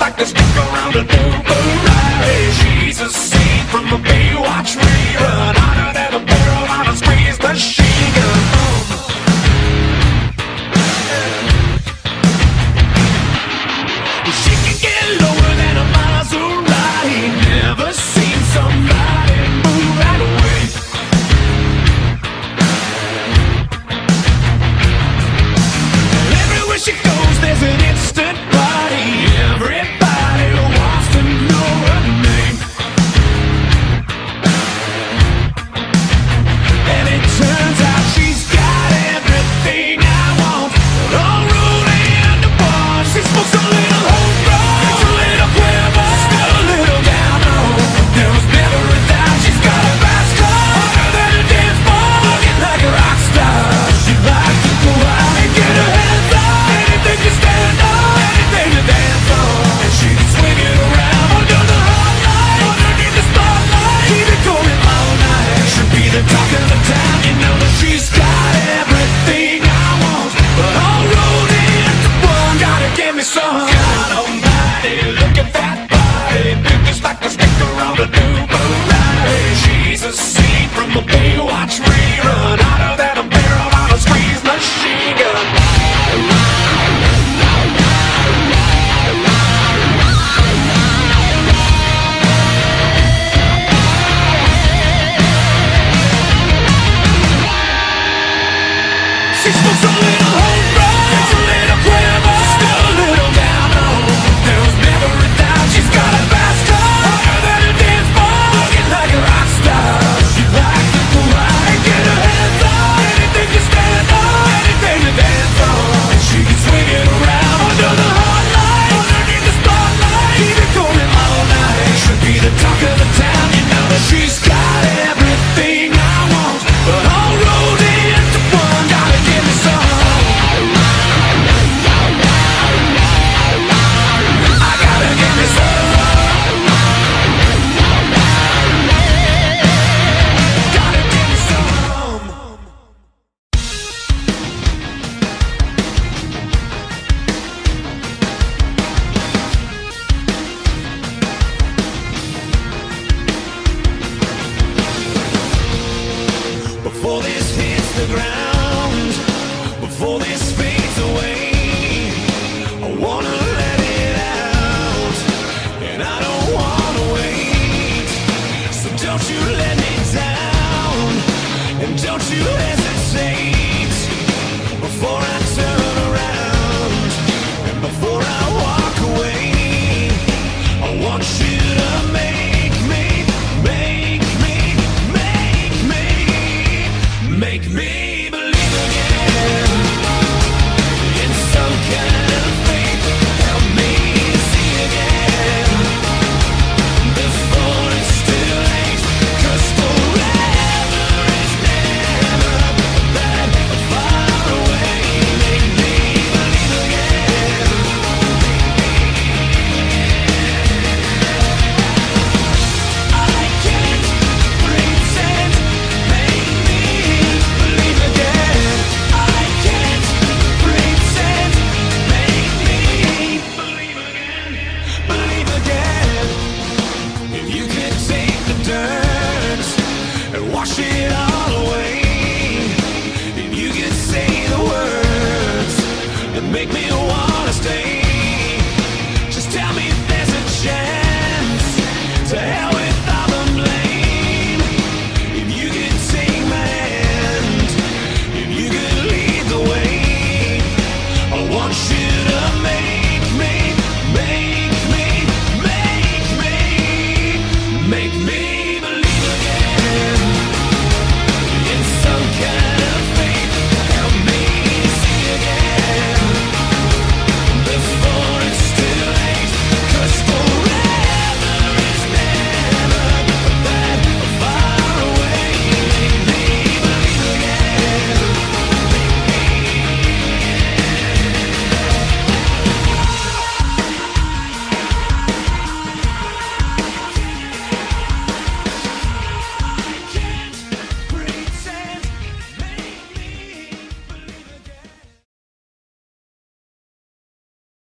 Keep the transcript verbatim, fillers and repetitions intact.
like to stick around to do boomerang. She's a scene from a Baywatch rerun, hotter than a barrel on a squeeze machine gun. She can get lower than a Maserati. Never seen somebody move that way. And everywhere she goes, there's an instant party. Everybody wants to know her name. And it turns out she's got everything I want. All rolled in the bar. She smokes a little home run, a little quiver, still a little down low. There was never a doubt she's got a fast car, hotter than a dance floor, looking like a rock star. She likes to go out and get her hands on anything to stand on, anything to dance on. And she can swing it around under the hot light, underneath the spotlight, keep it going all night. Should be the talk of the town, you know that she's got everything I want, but all rolled into one. Gotta give me some. God almighty, look at that body, big just like to stick around to do boomerang. She's a scene from a Baywatch rerun, hotter than a barrel on a squeeze machine gun. She smokes a little home run, it's a little quiver, still a little down low. There was never a doubt she's got a fast car, hotter than a dance floor, looking like a rock star. She likes to go out and get her hands on anything to stand on, anything to dance on. And she can swing it around under the hot light, underneath the spotlight, keep it going all night. Should be the talk of the town, you know that she's got everything I want, but all rolled into one. Gotta give me some. I gotta give me some. Gotta give me some. Before this hits the ground, before this fades away, I wanna let it out, and I don't wanna wait. So don't you let me down, and don't you hesitate. Before I turn around, and before I walk away, I want you to make me, make me, make me, make me believe again in some kind of faith. Help me see again before it's too late, 'cause forever is never that far away. Make me believe again. I can't pretend. Make me believe again. I can't pretend. Make me believe again. Believe again. If you could take the dirt and wash it all away, if you could say the words and make me